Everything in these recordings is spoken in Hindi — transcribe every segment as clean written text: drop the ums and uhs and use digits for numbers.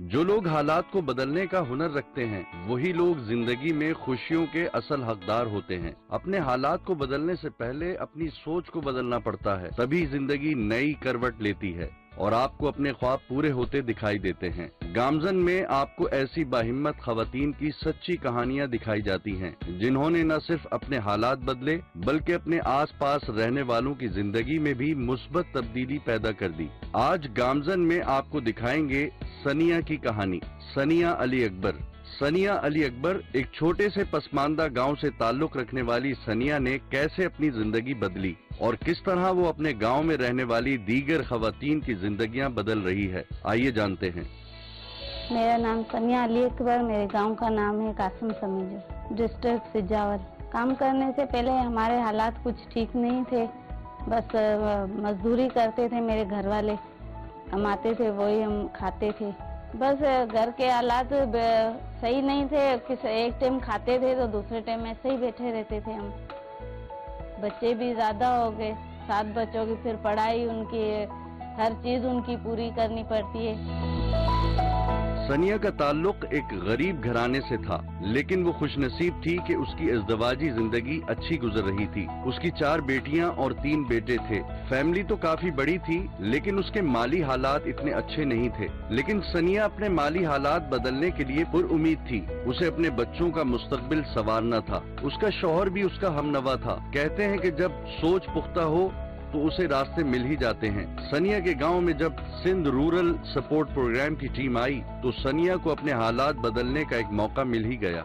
जो लोग हालात को बदलने का हुनर रखते हैं वही लोग जिंदगी में खुशियों के असल हकदार होते हैं। अपने हालात को बदलने से पहले अपनी सोच को बदलना पड़ता है, तभी जिंदगी नई करवट लेती है और आपको अपने ख्वाब पूरे होते दिखाई देते हैं। गामजन में आपको ऐसी बाहिम्मत खवातीन की सच्ची कहानियां दिखाई जाती हैं, जिन्होंने न सिर्फ अपने हालात बदले बल्कि अपने आसपास रहने वालों की जिंदगी में भी मुस्बत तब्दीली पैदा कर दी। आज गामजन में आपको दिखाएंगे सनिया की कहानी। सनिया अली अकबर। सनिया अली अकबर एक छोटे से पसमानदा गांव से ताल्लुक रखने वाली सनिया ने कैसे अपनी जिंदगी बदली और किस तरह वो अपने गांव में रहने वाली दीगर खवातीन की जिंदगियां बदल रही है, आइए जानते हैं। मेरा नाम सनिया अली अकबर, मेरे गांव का नाम है कासिम समीजो, डिस्ट्रिक्ट सिजावर। काम करने से पहले हमारे हालात कुछ ठीक नहीं थे, बस मजदूरी करते थे। मेरे घर वाले कमाते थे, वही हम खाते थे। बस घर के हालात सही नहीं थे, एक टाइम खाते थे तो दूसरे टाइम ऐसे ही बैठे रहते थे हम। बच्चे भी ज्यादा हो गए, 7 बच्चों की फिर पढ़ाई, उनकी हर चीज उनकी पूरी करनी पड़ती है। सनिया का ताल्लुक एक गरीब घराने से था, लेकिन वो खुशनसीब थी कि उसकी इज़्दवाजी जिंदगी अच्छी गुजर रही थी। उसकी 4 बेटियां और 3 बेटे थे। फैमिली तो काफी बड़ी थी, लेकिन उसके माली हालात इतने अच्छे नहीं थे। लेकिन सनिया अपने माली हालात बदलने के लिए पुरउम्मीद थी। उसे अपने बच्चों का मुस्तकबिल संवारना था। उसका शौहर भी उसका हमनवा था। कहते हैं कि जब सोच पुख्ता हो तो उसे रास्ते मिल ही जाते हैं। सनिया के गांव में जब सिंध रूरल सपोर्ट प्रोग्राम की टीम आई तो सनिया को अपने हालात बदलने का एक मौका मिल ही गया।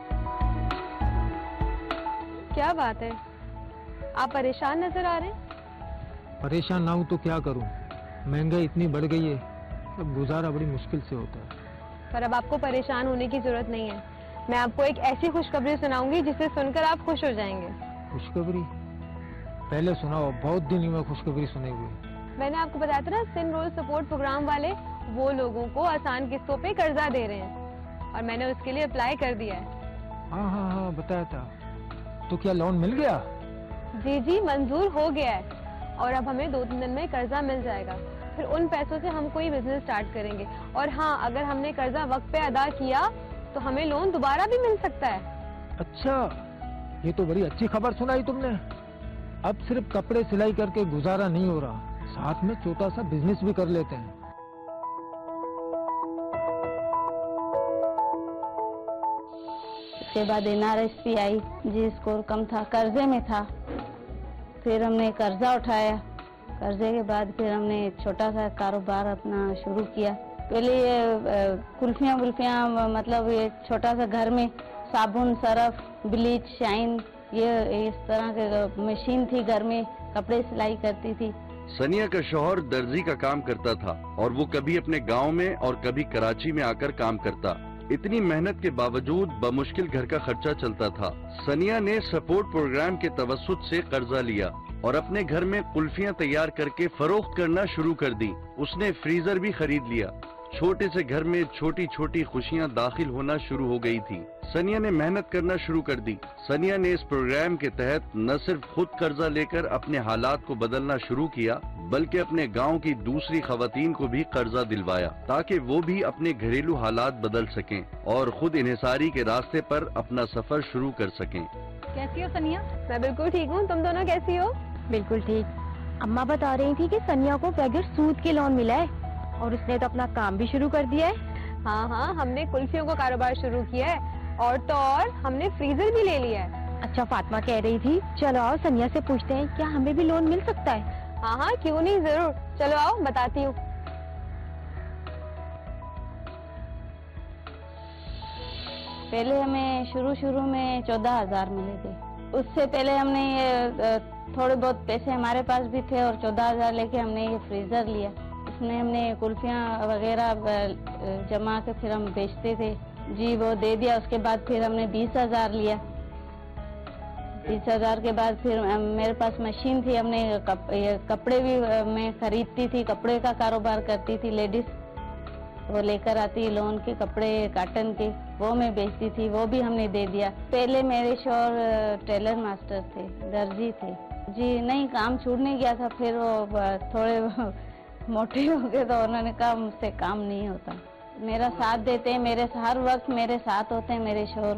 क्या बात है, आप परेशान नजर आ रहे हैं? परेशान ना हूं तो क्या करूं, महंगाई इतनी बढ़ गई है, अब गुजारा बड़ी मुश्किल से होता है। पर अब आपको परेशान होने की जरूरत नहीं है। मैं आपको एक ऐसी खुशखबरी सुनाऊंगी जिसे सुनकर आप खुश हो जाएंगे। खुशखबरी? पहले सुनाओ, बहुत दिन हुए खुशखबरी सुने हुए। मैंने आपको बताया था ना, सिंध रूरल सपोर्ट प्रोग्राम वाले वो लोगों को आसान किस्तों पे कर्जा दे रहे हैं और मैंने उसके लिए अप्लाई कर दिया है। हाँ बताया था। तो क्या लोन मिल गया? जी मंजूर हो गया है और अब हमें 2-3 दिन में कर्जा मिल जाएगा। फिर उन पैसों से हम कोई बिजनेस स्टार्ट करेंगे और हाँ, अगर हमने कर्जा वक्त पे अदा किया तो हमें लोन दोबारा भी मिल सकता है। अच्छा, ये तो बड़ी अच्छी खबर सुनाई तुमने। अब सिर्फ कपड़े सिलाई करके गुजारा नहीं हो रहा, साथ में छोटा सा बिजनेस भी कर लेते हैं। उसके बाद NRSP आई जी, स्कोर कम था, कर्जे में था। फिर हमने कर्जा उठाया, कर्जे के बाद फिर हमने छोटा सा कारोबार अपना शुरू किया। पहले ये कुल्फियाँ मतलब ये छोटा सा घर में साबुन, सरफ, ब्लीच, शाइन, ये इस तरह के मशीन थी घर में, कपड़े सिलाई करती थी। सनिया का शौहर दर्जी का काम करता था और वो कभी अपने गांव में और कभी कराची में आकर काम करता। इतनी मेहनत के बावजूद बमुश्किल घर का खर्चा चलता था। सनिया ने सपोर्ट प्रोग्राम के तवस्सुत से कर्जा लिया और अपने घर में कुल्फियां तैयार करके फरोख्त करना शुरू कर दी। उसने फ्रीजर भी खरीद लिया। छोटे से घर में छोटी छोटी खुशियां दाखिल होना शुरू हो गई थी। सनिया ने मेहनत करना शुरू कर दी। सनिया ने इस प्रोग्राम के तहत न सिर्फ खुद कर्जा लेकर अपने हालात को बदलना शुरू किया, बल्कि अपने गांव की दूसरी खवातीन को भी कर्जा दिलवाया ताकि वो भी अपने घरेलू हालात बदल सकें और खुद इन्हिसारी के रास्ते पर अपना सफर शुरू कर सकें। कैसी हो सनिया? मैं बिल्कुल ठीक हूँ, तुम दोनों कैसी हो? बिल्कुल ठीक। अम्मा बता रही थी कि सनिया को बगैर सूद के लोन मिला है और उसने तो अपना काम भी शुरू कर दिया है। हाँ, हमने कुल्फियों का कारोबार शुरू किया है और तो और हमने फ्रीजर भी ले लिया है। अच्छा, फातिमा कह रही थी चलो आओ सनिया से पूछते हैं क्या हमें भी लोन मिल सकता है। हाँ, क्यों नहीं, जरूर, चलो आओ बताती हूँ। पहले हमें शुरू में 14,000 मिले थे। उससे पहले हमने ये थोड़े बहुत पैसे हमारे पास भी थे और 14,000 लेके हमने ये फ्रीजर लिया। इसमें हमने कुल्फियाँ वगैरह जमा के फिर हम बेचते थे जी, वो दे दिया। उसके बाद फिर हमने 20,000 लिया। 20,000 के बाद फिर मेरे पास मशीन थी, हमने कपड़े भी मैं खरीदती थी, कपड़े का कारोबार करती थी। लेडीज वो लेकर आती लोन के कपड़े, काटन के, वो मैं बेचती थी, वो भी हमने दे दिया। पहले मेरे शौहर टेलर मास्टर थे, दर्जी थे जी। नहीं, काम छूटने गया था, फिर वो थोड़े मोटे हो गए तो उन्होंने कहा मुझसे काम नहीं होता। मेरा साथ देते हैं, मेरे हर वक्त मेरे साथ होते हैं मेरे शोहर।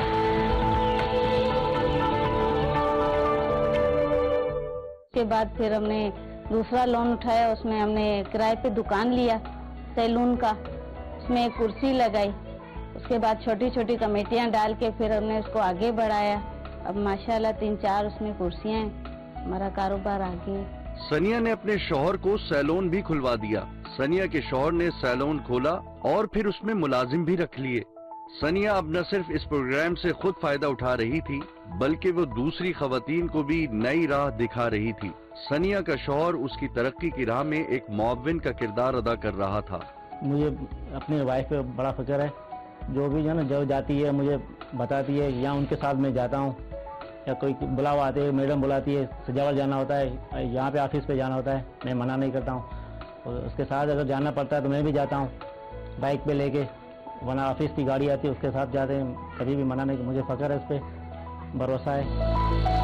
उसके बाद फिर हमने दूसरा लोन उठाया, उसमें हमने किराए पे दुकान लिया सैलून का, उसमें एक कुर्सी लगाई। उसके बाद छोटी छोटी कमेटियां डाल के फिर हमने उसको आगे बढ़ाया। अब माशाल्लाह 3-4 उसमें कुर्सियां हैं, हमारा कारोबार आगे है। सनिया ने अपने शौहर को सैलून भी खुलवा दिया। सनिया के शौहर ने सैलून खोला और फिर उसमें मुलाजिम भी रख लिए। सनिया अब न सिर्फ इस प्रोग्राम से खुद फायदा उठा रही थी, बल्कि वो दूसरी खवातीन को भी नई राह दिखा रही थी। सनिया का शौहर उसकी तरक्की की राह में एक मुअव्विन का किरदार अदा कर रहा था। मुझे अपनी वाइफ पे बड़ा फिक्र है, जो भी जो ना जो जाती है मुझे बताती है, या उनके साथ मैं जाता हूँ, या कोई बुलावा आते है, मैडम बुलाती है, सजावट जाना होता है, यहाँ पे ऑफिस पे जाना होता है, मैं मना नहीं करता हूँ। और उसके साथ अगर जाना पड़ता है तो मैं भी जाता हूँ बाइक पे लेके, वरना ऑफिस की गाड़ी आती है उसके साथ जाते हैं, कभी भी मना नहीं। मुझे फ़ख्र है, इस पर भरोसा है।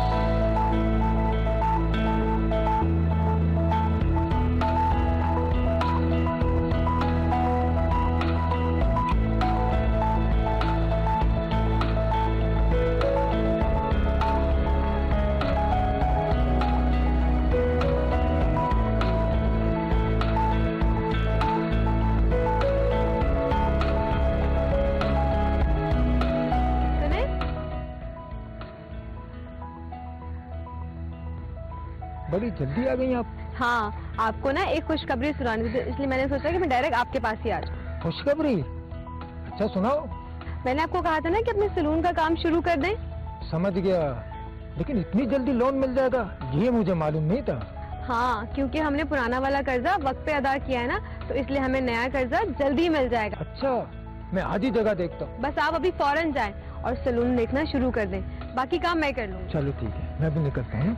बड़ी जल्दी आ गई आप। हाँ, आपको ना एक खुशखबरी सुनानी थी, इसलिए मैंने सोचा कि मैं डायरेक्ट आपके पास ही आ जाऊँ। खुशखबरी? अच्छा सुनाओ। मैंने आपको कहा था ना कि अपने सैलून का काम शुरू कर दें। समझ गया, लेकिन इतनी जल्दी लोन मिल जाएगा ये मुझे मालूम नहीं था। हाँ, क्योंकि हमने पुराना वाला कर्जा वक्त पे अदा किया है ना, तो इसलिए हमें नया कर्जा जल्दी मिल जाएगा। अच्छा, मैं आज ही जगह देखता हूँ। बस आप अभी फौरन जाएं और सैलून देखना शुरू कर दें, बाकी काम मैं कर लूँगी। चलो ठीक है, मैं भी निकलता हूँ।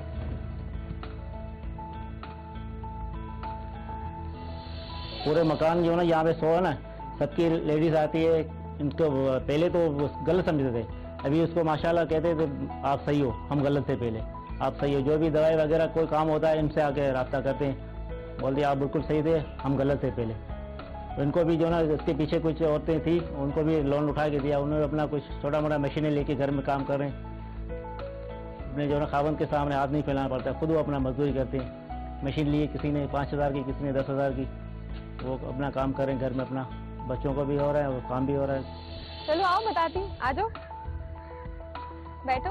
पूरे मकान जो है ना यहाँ पे सो है ना, सबकी लेडीज आती है, इनको पहले तो गलत समझते थे, अभी उसको माशाल्लाह कहते थे आप सही हो, हम गलत थे पहले, आप सही हो। जो भी दवाई वगैरह कोई काम होता है इनसे आके राब्ता करते हैं, बोलते आप बिल्कुल सही थे, हम गलत थे पहले। तो इनको भी जो ना इसके पीछे कुछ औरतें थी, उनको भी लोन उठा के दिया, उन्होंने अपना कुछ छोटा मोटा मशीनें लेके घर में काम कर रहे हैं। अपने जो ना खावंद के सामने हाथ नहीं फैलाना पड़ता, खुद वो अपना मजदूरी करते हैं। मशीन लिए किसी ने 5000 की, किसी ने 10,000 की, वो अपना काम करें घर में, अपना बच्चों को भी हो रहा है और काम भी हो रहा है। चलो आओ बताती, आ जाओ, बैठो।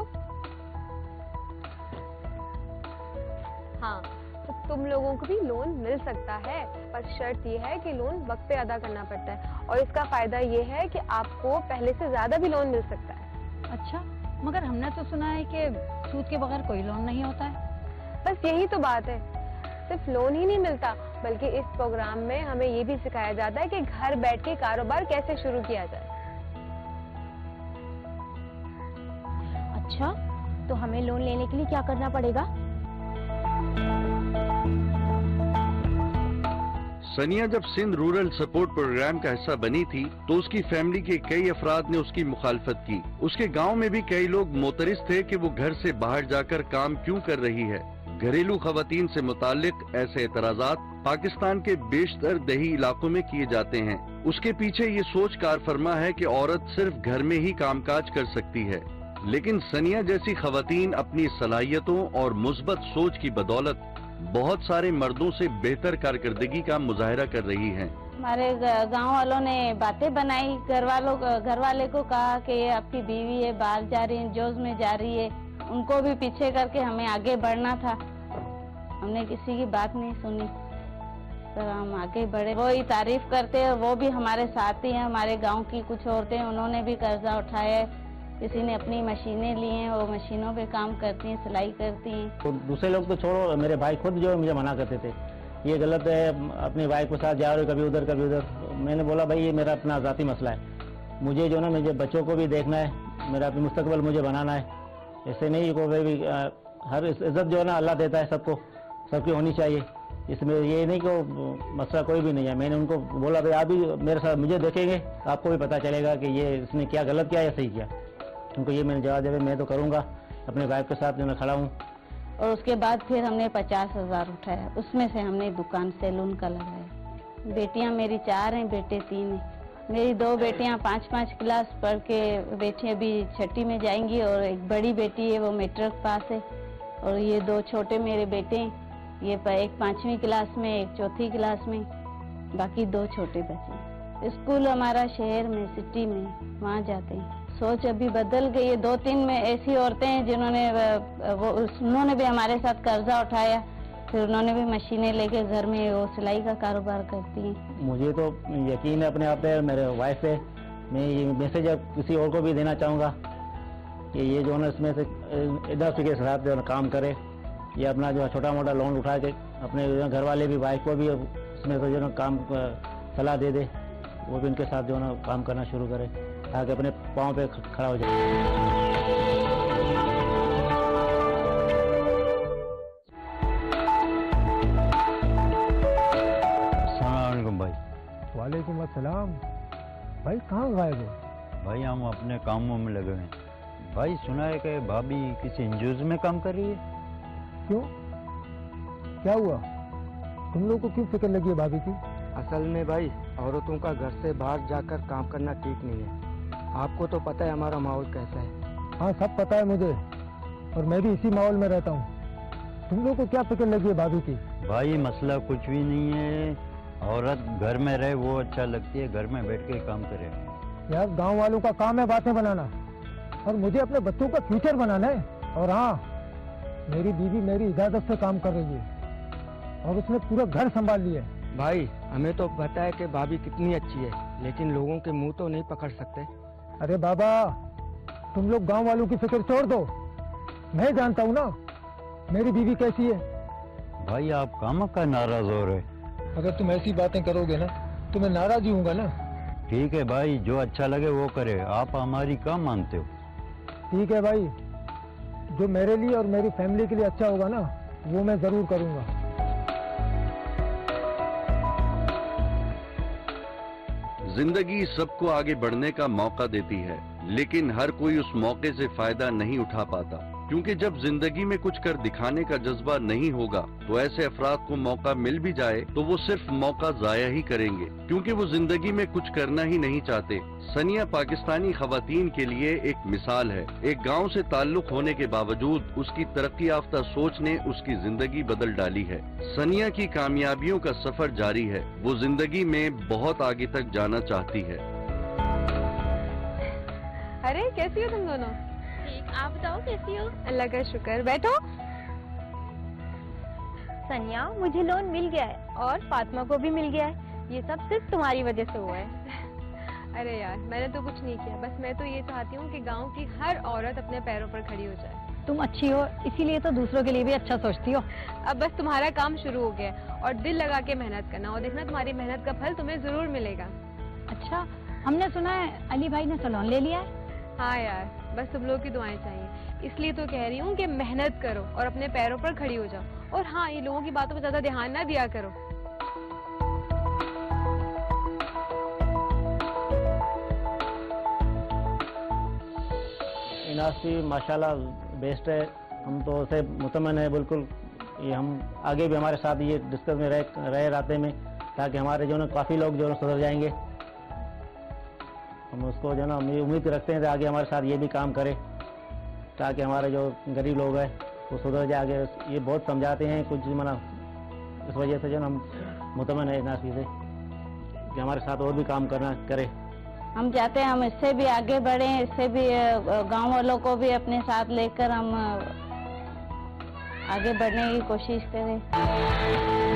हाँ, तो तुम लोगों को भी लोन मिल सकता है, पर शर्त ये है कि लोन वक्त पे अदा करना पड़ता है, और इसका फायदा ये है कि आपको पहले से ज्यादा भी लोन मिल सकता है। अच्छा, मगर हमने तो सुना है कि सूद के बगैर कोई लोन नहीं होता है। बस यही तो बात है, सिर्फ लोन ही नहीं मिलता, बल्कि इस प्रोग्राम में हमें ये भी सिखाया जाता है कि घर बैठ के कारोबार कैसे शुरू किया जाए। अच्छा, तो हमें लोन लेने के लिए क्या करना पड़ेगा? सनिया जब सिंध रूरल सपोर्ट प्रोग्राम का हिस्सा बनी थी तो उसकी फैमिली के कई अफराद ने उसकी मुखालफत की। उसके गांव में भी कई लोग मोतरिस थे कि वो घर से बाहर जाकर काम क्यों कर रही है। घरेलू खवातीन से मुतालिक ऐसे एतराजात पाकिस्तान के बेशतर दही इलाकों में किए जाते हैं। उसके पीछे ये सोच कारफरमा है कि औरत सिर्फ घर में ही कामकाज कर सकती है, लेकिन सनिया जैसी खवातीन अपनी सलाहियतों और मुस्बत सोच की बदौलत बहुत सारे मर्दों से बेहतर कारकर्दगी का मुजाहरा कर रही हैं। हमारे गांव वालों ने बातें बनाई, घर वाले को कहा कि ये आपकी बीवी है, बाहर जा रही है, जोज में जा रही है, उनको भी पीछे करके हमें आगे बढ़ना था। हमने किसी की बात नहीं सुनी, तो हम आगे बढ़े। वो ही तारीफ करते हैं, वो भी हमारे साथ ही हैं। हमारे गांव की कुछ औरतें, उन्होंने भी कर्जा उठाया है, किसी ने अपनी मशीनें ली हैं, वो मशीनों पे काम करती हैं, सिलाई करती हैं। तो दूसरे लोग तो छोड़ो, मेरे भाई खुद जो मुझे मना करते थे, ये गलत है, अपनी वाइफ के साथ जा रहे हो कभी उधर कभी उधर। मैंने बोला भाई ये मेरा अपना ज़ाती मसला है, मुझे जो ना मुझे बच्चों को भी देखना है, मेरा अपनी मुस्तकबिल मुझे बनाना है। ऐसे नहीं को भाई हर इज्जत जो है ना अल्लाह देता है सबको, सबकी होनी चाहिए, इसमें ये नहीं कि मसला कोई भी नहीं है। मैंने उनको बोला भाई आप भी मेरे साथ मुझे देखेंगे, आपको भी पता चलेगा कि ये इसने क्या गलत किया या सही किया। उनको ये मैंने जवाब दिया, मैं तो करूँगा, अपने वाइफ के साथ जो मैं खड़ा हूँ। और उसके बाद फिर हमने 50,000 उठाया, उसमें से हमने दुकान सैलून का लगाया। बेटियां मेरी 4 हैं, बेटे 3 हैं। मेरी 2 बेटियां 5-5 क्लास पढ़ के, बेटी अभी 6ठी में जाएंगी और एक बड़ी बेटी है वो मैट्रिक पास है, और ये 2 छोटे मेरे बेटे हैं, ये एक 5वीं क्लास में, एक 4थी क्लास में, बाकी 2 छोटे बच्चे। स्कूल हमारा शहर में, सिटी में, वहाँ जाते हैं। सोच अभी बदल गई है। 2-3 में ऐसी औरतें हैं जिन्होंने उन्होंने भी हमारे साथ कर्जा उठाया, फिर उन्होंने भी मशीनें लेके घर में वो सिलाई का कारोबार करती हैं। मुझे तो यकीन है अपने आप पे, मेरे वाइफ पे। मैं ये मैसेज अब किसी और को भी देना चाहूँगा कि ये जो है इसमें से इधर के साथ जो काम करे, ये अपना जो छोटा मोटा लोन उठा के अपने घर वाले भी, वाइफ को भी इसमें तो जो है काम सलाह दे दे, वो भी उनके साथ जो है ना काम करना शुरू करे ताकि अपने पाँव पे खड़ा हो जाए। वालेकुम अस्सलाम। भाई कहाँ गायब हो? भाई हम अपने कामों में लगे हैं। भाई सुना है कि भाभी किसी एनजीओ में काम कर रही है। क्यों, क्या हुआ? तुम लोग को क्यों फिक्र लगी है भाभी की? असल में भाई औरतों का घर से बाहर जाकर काम करना ठीक नहीं है। आपको तो पता है हमारा माहौल कैसा है। हाँ सब पता है मुझे, और मैं भी इसी माहौल में रहता हूँ। तुम लोग को क्या फिक्र लगी है भाभी की? भाई मसला कुछ भी नहीं है, औरत घर में रहे वो अच्छा लगती है, घर में बैठ के काम करे। यार गांव वालों का काम है बातें बनाना, और मुझे अपने बच्चों का फ्यूचर बनाना है। और हाँ, मेरी बीवी मेरी इजाजत से काम कर रही है और उसने पूरा घर संभाल लिया है। भाई हमें तो पता है कि भाभी कितनी अच्छी है, लेकिन लोगों के मुंह तो नहीं पकड़ सकते। अरे बाबा, तुम लोग गांव वालों की फिक्र छोड़ दो, मैं जानता हूँ ना मेरी बीवी कैसी है। भाई आप काम का नाराज हो रहे। अगर तुम ऐसी बातें करोगे ना तो मैं नाराज ही हूँगा ना। ठीक है भाई, जो अच्छा लगे वो करे, आप हमारी क्या मानते हो? ठीक है भाई, जो मेरे लिए और मेरी फैमिली के लिए अच्छा होगा ना वो मैं जरूर करूँगा। जिंदगी सबको आगे बढ़ने का मौका देती है, लेकिन हर कोई उस मौके से फायदा नहीं उठा पाता, क्योंकि जब जिंदगी में कुछ कर दिखाने का जज्बा नहीं होगा तो ऐसे अफराद को मौका मिल भी जाए तो वो सिर्फ मौका जाया ही करेंगे, क्योंकि वो जिंदगी में कुछ करना ही नहीं चाहते। सनिया पाकिस्तानी खवातीन के लिए एक मिसाल है। एक गांव से ताल्लुक होने के बावजूद उसकी तरक्की याफ्ता सोच ने उसकी जिंदगी बदल डाली है। सनिया की कामयाबियों का सफर जारी है, वो जिंदगी में बहुत आगे तक जाना चाहती है। अरे कैसी हो तुम दोनों? ठीक, आप बताओ कैसी हो? अल्लाह का शुक्र। बैठो। सनिया, मुझे लोन मिल गया है और फातिमा को भी मिल गया है। ये सब सिर्फ तुम्हारी वजह से हुआ है। अरे यार, मैंने तो कुछ नहीं किया, बस मैं तो ये चाहती हूँ कि गांव की हर औरत अपने पैरों पर खड़ी हो जाए। तुम अच्छी हो इसीलिए तो दूसरों के लिए भी अच्छा सोचती हो। अब बस तुम्हारा काम शुरू हो गया है और दिल लगा के मेहनत करना, और देखना तुम्हारी मेहनत का फल तुम्हें जरूर मिलेगा। अच्छा, हमने सुना है अली भाई ने सैलून ले लिया है। हाँ यार, बस तुम लोग की दुआएं चाहिए, इसलिए तो कह रही हूँ कि मेहनत करो और अपने पैरों पर खड़ी हो जाओ। और हाँ, ये लोगों की बातों पर ज्यादा ध्यान ना दिया करो। इनासी माशाल्लाह बेस्ट है, हम तो उसे मुतमन है बिल्कुल। ये हम आगे भी हमारे साथ ये डिस्कस में रहे रास्ते में, ताकि हमारे जो ना काफ़ी लोग जो ना सुधर जाएंगे। हम उसको जो ना उम्मीद रखते हैं कि आगे हमारे साथ ये भी काम करे, ताकि हमारे जो गरीब लोग हैं वो सुधर जाए। आगे ये बहुत समझाते हैं कुछ मना, इस वजह से जो ना हम मुतमन है इनासी से कि हमारे साथ और भी काम करना करे। हम चाहते हैं हम इससे भी आगे बढ़ें, इससे भी गांव वालों को भी अपने साथ लेकर हम आगे बढ़ने की कोशिश करें।